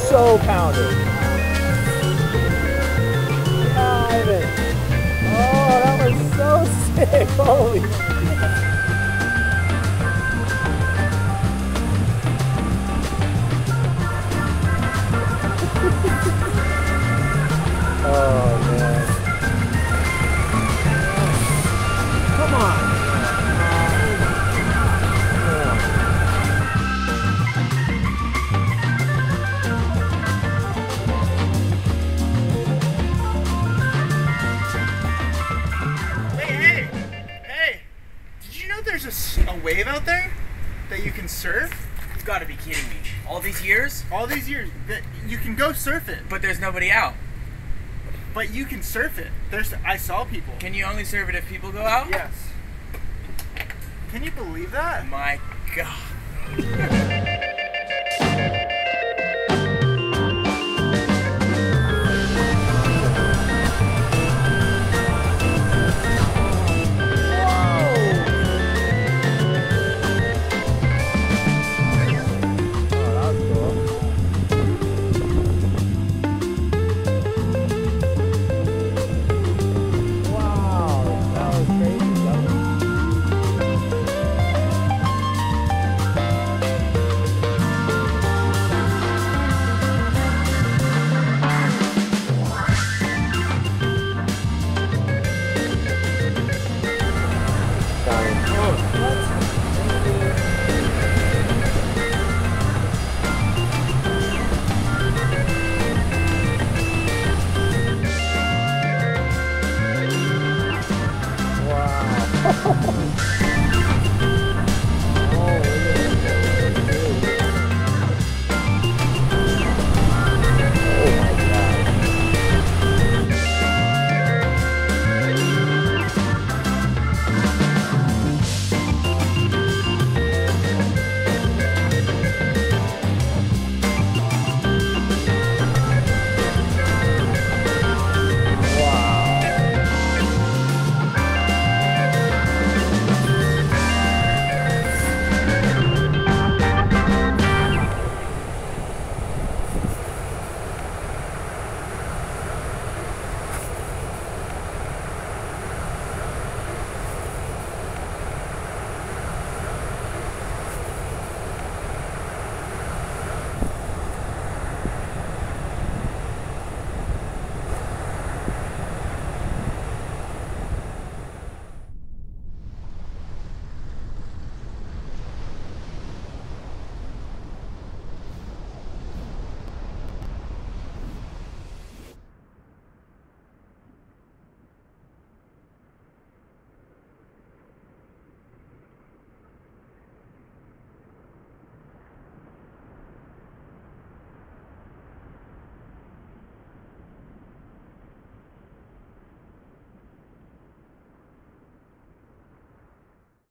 so pounded. Ivan. Oh, that was so sick. Holy. Oh, man. Come on. There's a wave out there that you can surf? You've got to be kidding me. All these years? All these years. That you can go surf it. But there's nobody out. But you can surf it. I saw people. Can you only surf it if people go out? Yes. Can you believe that? My God.